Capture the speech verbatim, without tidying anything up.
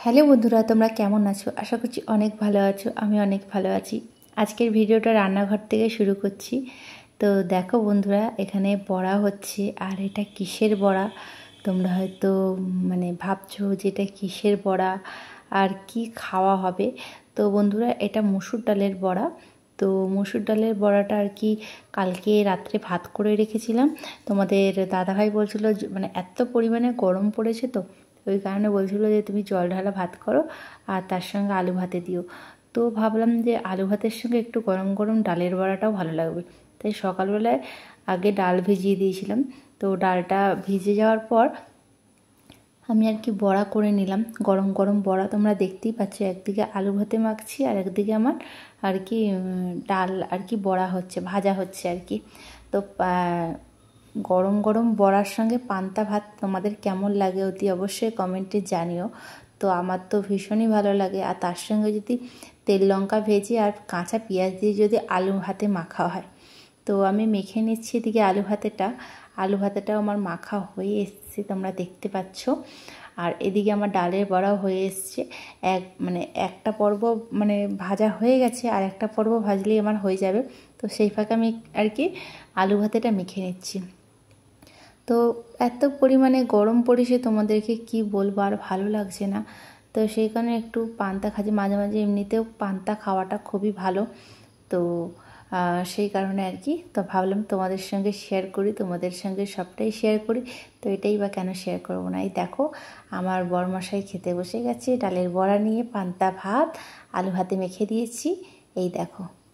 Hello বন্ধুরা, তোমরা কেমন আছো? আশা করছি অনেক ভালো আছো। আমি অনেক ভালো আছি। আজকের ভিডিওটা রান্নাঘর থেকে শুরু করছি। তো দেখো বন্ধুরা, এখানে বড়া হচ্ছে। আর এটা কিসের বড়া তোমরা হয়তো মানে ভাবছো যে এটা কিসের বড়া আর কি খাওয়া হবে। তো বন্ধুরা, এটা মসুর ডালের বড়া। তো মসুর ডালের বড়াটা আর কি কালকে রাত্রে ভাত করে রেখেছিলাম। তোমাদের দাদাভাই বলছিল মানে এত পরিমাণে গরম পড়েছে, তো ওই কারণে বলছিলো যে তুমি জল ঢালা ভাত করো আর তার সঙ্গে আলু ভাতে দিও। তো ভাবলাম যে আলু ভাতের সঙ্গে একটু গরম গরম ডালের বড়াটাও ভালো লাগবে। তাই সকালবেলায় আগে ডাল ভিজিয়ে দিয়েছিলাম। তো ডালটা ভিজে যাওয়ার পর আমি আর কি বড়া করে নিলাম। গরম গরম বড়া তোমরা দেখতেই পাচ্ছ, একদিকে আলু ভাতে মাখছি আর একদিকে আমার আর কি ডাল আর কি বড়া হচ্ছে, ভাজা হচ্ছে আর কি। তো গরম গরম বড়ার সঙ্গে পান্তা ভাত তোমাদের কেমন লাগে অতি অবশ্যই কমেন্টে জানিও। তো আমার তো ভীষণই ভালো লাগে। আর তার সঙ্গে যদি তেল লঙ্কা ভেজে আর কাঁচা পেঁয়াজ দিয়ে যদি আলু ভাতে মাখা হয়, তো আমি মেখে নিচ্ছি এদিকে আলু ভাতেটা। আলু ভাতেটাও আমার মাখা হয়ে এসছে, তোমরা দেখতে পাচ্ছ। আর এদিকে আমার ডালের বড়াও হয়ে এসছে। এক মানে একটা পর্ব মানে ভাজা হয়ে গেছে, আর একটা পর্ব ভাজলেই আমার হয়ে যাবে। তো সেই ফাঁকে আমি আর কি আলু ভাতেটা মেখে নিচ্ছি। তো এত পরিমাণে গরম পড়েছে তোমাদেরকে কি বলবো, আর ভালো লাগছে না। তো সেই কারণে একটু পান্তা খাচ্ছি মাঝে মাঝে। এমনিতেও পান্তা খাওয়াটা খুবই ভালো। তো সেই কারণে আর কি তো ভাবলাম তোমাদের সঙ্গে শেয়ার করি, তোমাদের সঙ্গে সবটাই শেয়ার করি। তো এটাই বা কেন শেয়ার করবো না। এই দেখো আমার বরমশাই খেতে বসে গেছে, ডালের বড়া নিয়ে পান্তা ভাত আলু ভাতে মেখে দিয়েছি। এই দেখো।